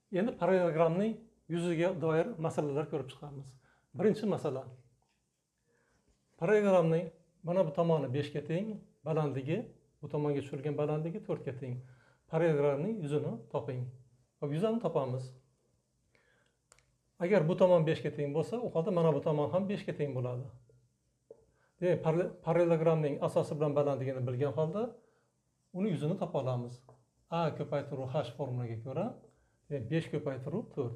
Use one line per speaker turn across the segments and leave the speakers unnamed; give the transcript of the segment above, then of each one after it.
Endi parallelogramning yuziga doir masalalar ko'rib chiqamiz. Birinchi masala. Parallelogramning mana bu tomoni 5 ga teng, balandligi, bu tomonga tushirilgan balandligi 4 ga teng. Parallelogramning yuzini toping. Hop, yuzini topamiz. Agar bu tomon 5 ga teng bo'lsa, u holda mana bu tomon ham 5 ga teng bo'ladi. Demak, parallelogramning asosi bilan balandligini bilgan holda uni yuzini topa olamiz. A ko'paytiruv h formulaga ko'ra 5 ko'paytiruv 4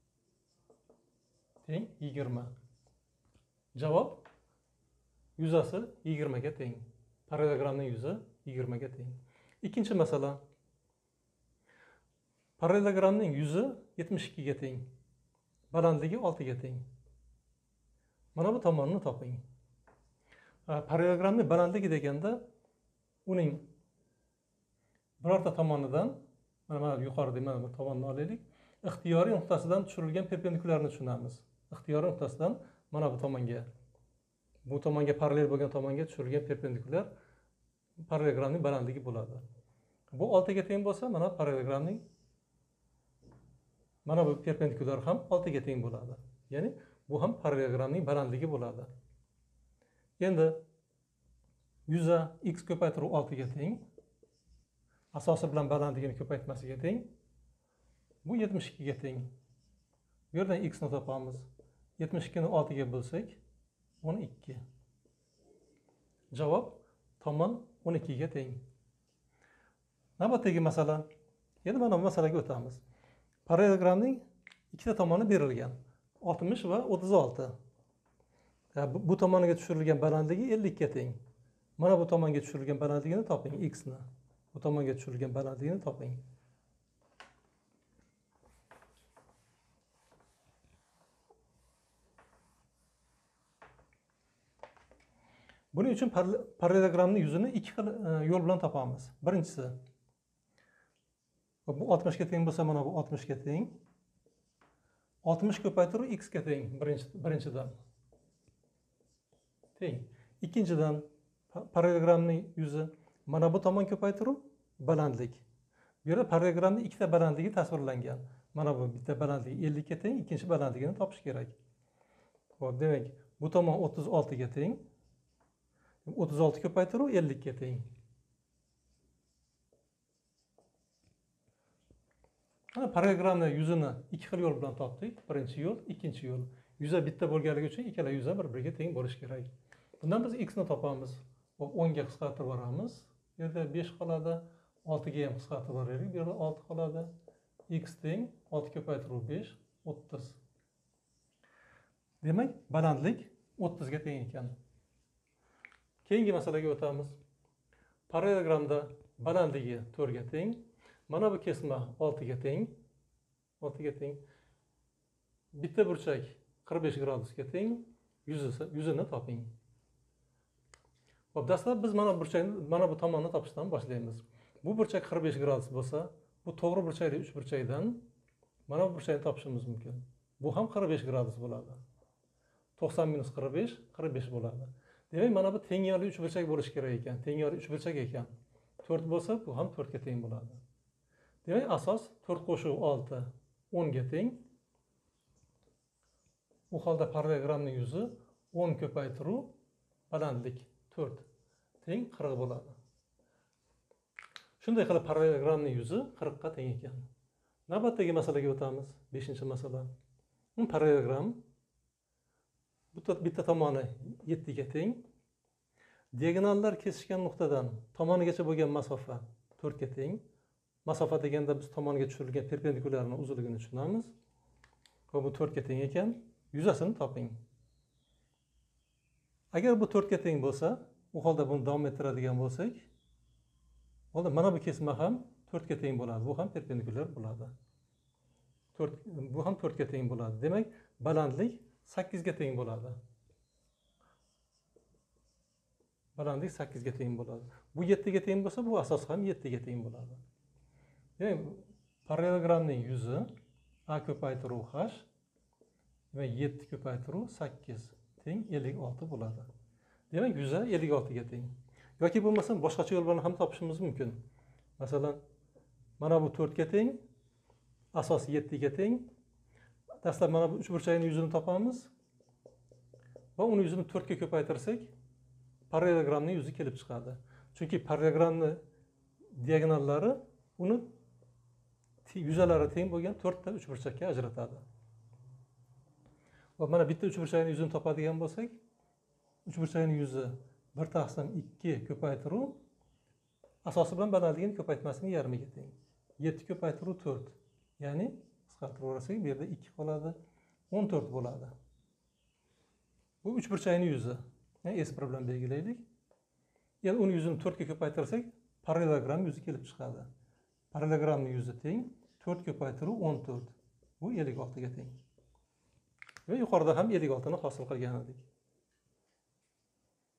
teng 20. Javob yuzasi 20 ga teng. Parallelogramning yuzi 20 ga teng. Ikkinchi masala. Parallelogramning yuzi 72 ga teng. Balandligi 6 ga teng. Mana bu tomonni toping. Parallelogramning balandligi deganda uning birorta tomonidan mana yuqorida mana bu tomonni olaylik. Ixtiyoriy nuqtasidan tushirilgan perpendikularni tushunamiz. Ixtiyoriy nuqtasidan mana bu tomonga parallel bo'lgan tomonga tushirilgan perpendikular parallelogramning balandligi bo'ladi. Bu 6 ga teng bo'lsa, mana parallelogramning mana bu perpendikular ham 6 ga teng bo'ladi. Ya'ni bu ham parallelogramning balandligi bo'ladi. Endi yuza x ko'paytiruv 6 ga teng. Asosi bilan balandligini ko'paytmasiga teng. Bu 72 ga teng. Bu yerdan x ni topamiz. 72 ni 6 ga bo'lsak 12. Javob tomon 12 ga teng. Navbatdagi masala. Endi mana bu masalaga o'tamiz. Parallelogramning ikkita tomoni berilgan. 60 va 36. Bu tomoniga tushirilgan balandligi 50 ga teng. Mana bu tomonga tushirilgan balandligini toping, x ni. Bu tomonga tushirilgan balandligini toping. Buning uchun parallelogramning yuzini ikki xil yo'l bilan topamiz. Birinchisi, bu 60 ga teng bo'lsa, mana bu 60 ga teng. 60 ko'paytiruv x ga teng birinchidan. Teng. Ikkinchidan parallelogramning yuzi mana bu tomon ko'paytiruv balandlik. Bu yerda parallelogramning ikkita balandligi tasvirlangan. Mana bu bitta balandligi 50 ga teng, ikkinchi balandligini topish kerak. Xo'p, demak, bu tomon 36 ga teng. 36 ko'paytiruv 50 ga teng. Mana parallelogramning yuzini ikki xil yo'l bilan topdik. Birinchi yo'l, ikkinchi yo'l. Yuza bitta bo'lganligi uchun ikkala yuza bir-biriga teng bo'lishi kerak. Bundan biz x ni topamiz. 10 ga qisqartirib boramiz. Bu yerda 5 qoladi. 6 ga ham qisqartirib boraylik. Bu yerda 6 qoladi. X teng 6 ko'paytiruv 5 30. Demak, balandlik 30 ga teng ekan. Keyingi masalaga o'tamiz. Parallelogramda balandligi 4 ga teng. Mana bu kesma 6 ga teng. 6 ga teng. Bitta burchak 45 gradusga teng. Yuzini toping. Hop, dastlab biz mana bu tomonni topishdan boshlaymiz. Bu burchak 45 gradus bo'lsa, bu to'g'ri burchakli 3 burchakdan mana bu burchakni topishimiz mumkin. Bu ham 45 gradus bo'ladi. 90 minus 45 45 bo'ladi. Demak, mana bu tengyorli 3 burchak bo'lishi kerak ekan. Tengyorli 3 burchak ekan. 4 bo'lsa, bu ham 4 ga teng bo'ladi. Demak, asos 4 qo'shuv 6 10 ga teng. Bu holda parallelogramning yuzi 10 ko'paytiruv balandlik 4 teng 40 bo'ladi. Shunday qilib parallelogramning yuzi 40 ga teng ekan. Navbatdagi masalaga o'tamiz. 5-masala. Parallelogram bitta tomoni 7 ga teng. Diagonallar kesishgan nuqtadan tomonigacha bo'lgan masofa 4 ga teng. Masofa deganda biz tomoniga tushirilgan perpendikularning uzunligini tushunamiz. Bu 4 ga teng ekan. Yuzasini toping. Agar bu 4 ga teng bo'lsa, u holda buni davom ettiradigan bo'lsak, holda mana bu kesma ham 4 ga teng bo'ladi. Bu ham perpendikular bo'ladi. Bu ham 4 ga teng bo'ladi. Demak, balandlik 8 ga teng bo'ladi. Balandlik 8 ga teng bo'ladi. Bu 7 ga teng bo'lsa, bu asos ham 7 ga teng bo'ladi. Demak, parallelogramning yuzi a ko'paytiruv h va 7 ko'paytiruv 8 teng 56 bo'ladi. Demak, yuza 56 ga teng. Yoki bo'lmasa boshqacha yo'l bilan ham topishimiz mumkin. Masalan, mana bu 4 ga teng, asosi 7 ga teng. Dastlab mana bu uchburchakning yuzini topamiz. Va uni yuzini 4 ga ko'paytirsak, parallelogramning yuzi kelib chiqadi. Chunki parallelogramning diagonallari uni yuzalari teng bo'lgan 4 ta uchburchakka ajratadi. Va mana bitta uchburchakning yuzini topadigan bo'lsak, uchburchakning yuzi 1/2 ko'paytiruv asosi bilan balandligini ko'paytmasining yarmiga teng. 7 ko'paytiruv 4. Ya'ni qisqartiraversak, bu yerda 2 qoladi, 14 bo'ladi. Bu uchburchakning yuzi. S bilan belgilaylik. Endi uni yuzini 4 ga ko'paytirsak, parallelogram yuzi kelib chiqadi. Parallelogramning yuzi teng 4 ko'paytiruv 14. Bu 56 ga teng. Va yuqorida ham 56 ni hosil qilgan edik.